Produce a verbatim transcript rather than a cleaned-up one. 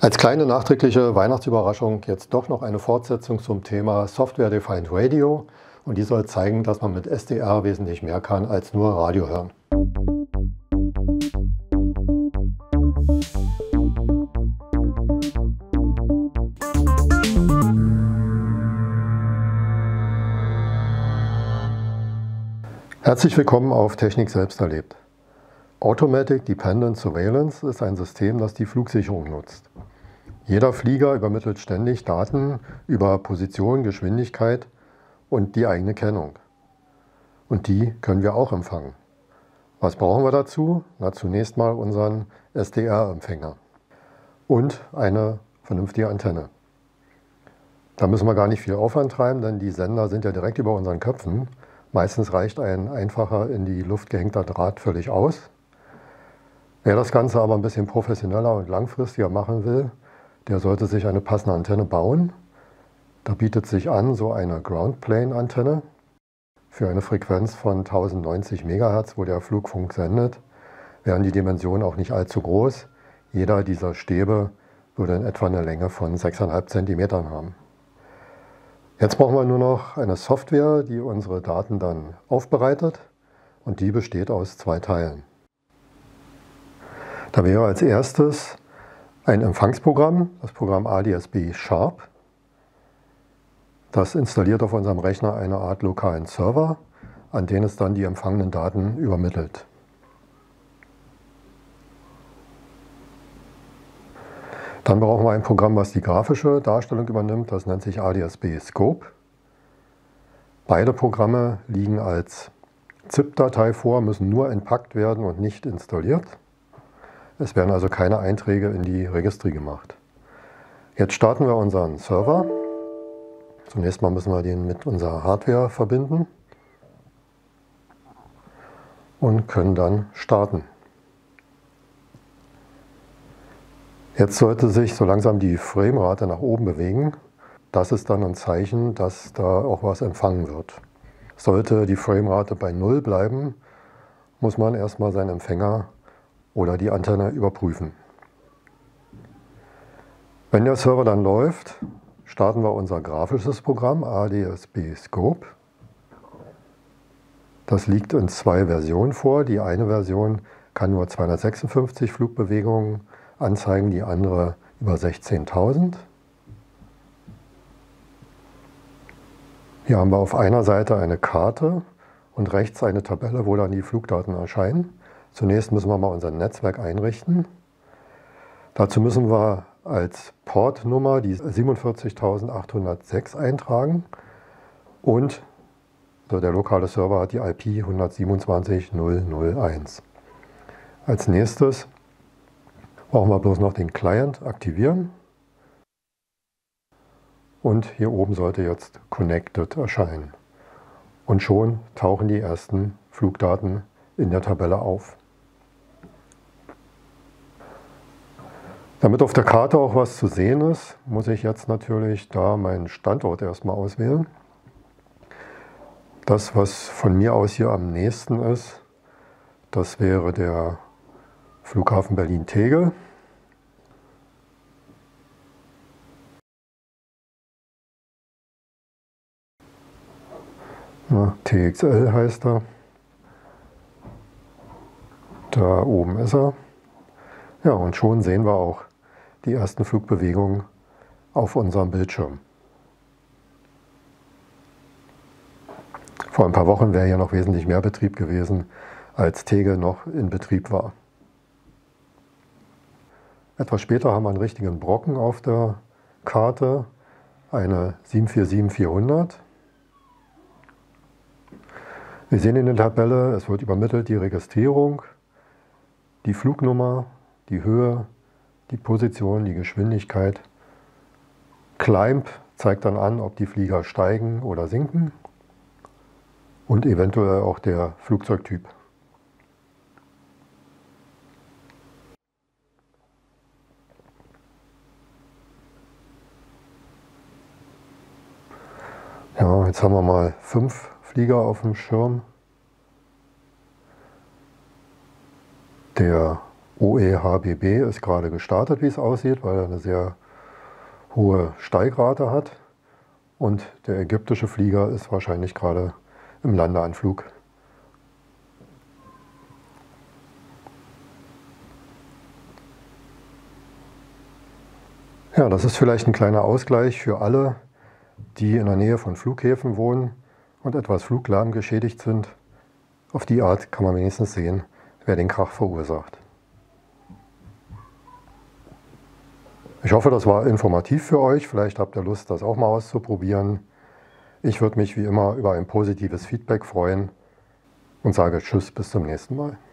Als kleine nachträgliche Weihnachtsüberraschung jetzt doch noch eine Fortsetzung zum Thema Software Defined Radio, und die soll zeigen, dass man mit S D R wesentlich mehr kann als nur Radio hören. Herzlich willkommen auf Technik selbst erlebt. Automatic Dependent Surveillance ist ein System, das die Flugsicherung nutzt. Jeder Flieger übermittelt ständig Daten über Position, Geschwindigkeit und die eigene Kennung. Und die können wir auch empfangen. Was brauchen wir dazu? Na, zunächst mal unseren S D R-Empfänger und eine vernünftige Antenne. Da müssen wir gar nicht viel Aufwand treiben, denn die Sender sind ja direkt über unseren Köpfen. Meistens reicht ein einfacher in die Luft gehängter Draht völlig aus. Wer das Ganze aber ein bisschen professioneller und langfristiger machen will, der sollte sich eine passende Antenne bauen. Da bietet sich an so eine Ground-Plane-Antenne für eine Frequenz von tausendneunzig Megahertz, wo der Flugfunk sendet. Wären die Dimensionen auch nicht allzu groß. Jeder dieser Stäbe würde in etwa eine Länge von sechs Komma fünf Zentimetern haben. Jetzt brauchen wir nur noch eine Software, die unsere Daten dann aufbereitet, und die besteht aus zwei Teilen. Da wäre als erstes ein Empfangsprogramm, das Programm A D S B Sharp. Das installiert auf unserem Rechner eine Art lokalen Server, an den es dann die empfangenen Daten übermittelt. Dann brauchen wir ein Programm, was die grafische Darstellung übernimmt, das nennt sich A D S B Scope. Beide Programme liegen als ZIP-Datei vor, müssen nur entpackt werden und nicht installiert. Es werden also keine Einträge in die Registry gemacht. Jetzt starten wir unseren Server. Zunächst mal müssen wir den mit unserer Hardware verbinden und können dann starten. Jetzt sollte sich so langsam die Framerate nach oben bewegen. Das ist dann ein Zeichen, dass da auch was empfangen wird. Sollte die Framerate bei null bleiben, muss man erstmal seinen Empfänger oder die Antenne überprüfen. Wenn der Server dann läuft, starten wir unser grafisches Programm A D S B Scope. Das liegt in zwei Versionen vor. Die eine Version kann nur zweihundertsechsundfünfzig Flugbewegungen anzeigen, die andere über sechzehntausend. Hier haben wir auf einer Seite eine Karte und rechts eine Tabelle, wo dann die Flugdaten erscheinen. Zunächst müssen wir mal unser Netzwerk einrichten. Dazu müssen wir als Portnummer die siebenundvierzigtausendachthundertsechs eintragen und der lokale Server hat die I P hundertsiebenundzwanzig Punkt null null eins. Als nächstes brauchen wir bloß noch den Client aktivieren und hier oben sollte jetzt Connected erscheinen. Und schon tauchen die ersten Flugdaten in der Tabelle auf. Damit auf der Karte auch was zu sehen ist, muss ich jetzt natürlich da meinen Standort erstmal auswählen. Das, was von mir aus hier am nächsten ist, das wäre der Flughafen Berlin-Tegel. Ja, T X L heißt er. Da oben ist er. Ja, und schon sehen wir auch die ersten Flugbewegungen auf unserem Bildschirm. Vor ein paar Wochen wäre ja noch wesentlich mehr Betrieb gewesen, als Tegel noch in Betrieb war. Etwas später haben wir einen richtigen Brocken auf der Karte, eine sieben vier sieben vierhundert. Wir sehen in der Tabelle, es wird übermittelt die Registrierung, die Flugnummer, die Höhe, die Position, die Geschwindigkeit. Climb zeigt dann an, ob die Flieger steigen oder sinken und eventuell auch der Flugzeugtyp. Ja, jetzt haben wir mal fünf Flieger auf dem Schirm. Der O E H B B ist gerade gestartet, wie es aussieht, weil er eine sehr hohe Steigrate hat. Und der ägyptische Flieger ist wahrscheinlich gerade im Landeanflug. Ja, das ist vielleicht ein kleiner Ausgleich für alle, die in der Nähe von Flughäfen wohnen und etwas Fluglärm geschädigt sind. Auf die Art kann man wenigstens sehen, wer den Krach verursacht. Ich hoffe, das war informativ für euch. Vielleicht habt ihr Lust, das auch mal auszuprobieren. Ich würde mich wie immer über ein positives Feedback freuen und sage Tschüss, bis zum nächsten Mal.